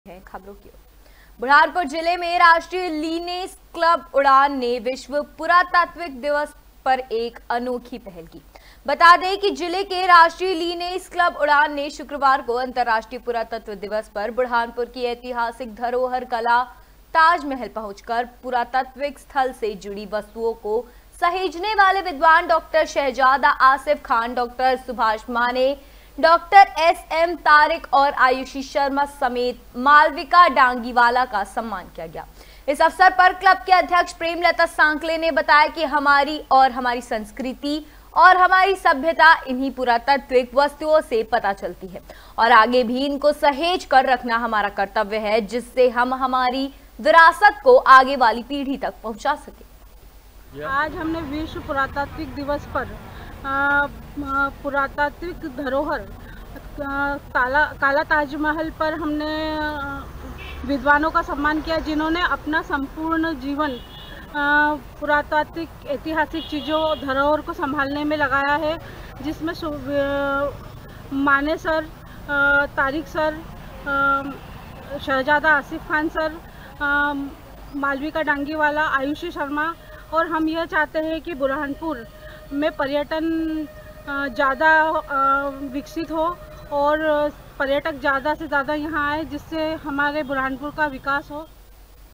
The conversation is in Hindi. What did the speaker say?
खबरों की ओर। बुरहानपुर जिले में राष्ट्रीय लीनेस क्लब उड़ान ने विश्व पुरातात्विक दिवस पर एक अनोखी पहल की। बता दें कि जिले के राष्ट्रीय लीनेस क्लब उड़ान ने शुक्रवार को अंतर्राष्ट्रीय पुरातत्व दिवस पर बुरहानपुर की ऐतिहासिक धरोहर कला ताजमहल पहुंचकर पुरातात्विक स्थल से जुड़ी वस्तुओं को सहेजने वाले विद्वान doctor Shahzada Asif Khan, doctor Subhash Mane, doctor SM. Tariq और आयुषी शर्मा समेत मालविका डांगीवाला का सम्मान किया गया। इस अवसर पर क्लब के अध्यक्ष प्रेमलता सांकले ने बताया कि हमारी संस्कृति और हमारी सभ्यता इन्हीं पुरातात्विक वस्तुओं से पता चलती है और आगे भी इनको सहेज कर रखना हमारा कर्तव्य है, जिससे हम हमारी विरासत को आगे वाली पीढ़ी तक पहुंचा सके। आज हमने विश्व पुरातात्विक दिवस पर पुरातात्विक धरोहर काला ताजमहल पर हमने विद्वानों का सम्मान किया, जिन्होंने अपना संपूर्ण जीवन पुरातात्विक ऐतिहासिक चीज़ों धरोहर को संभालने में लगाया है, जिसमें Mane sir, Tariq sir, Shahzada Asif Khan sir, Malvika Dangiwala, Ayushi Sharma. और हम यह चाहते हैं कि बुरहानपुर में पर्यटन ज़्यादा विकसित हो और पर्यटक ज़्यादा से ज़्यादा यहाँ आए, जिससे हमारे बुरहानपुर का विकास हो।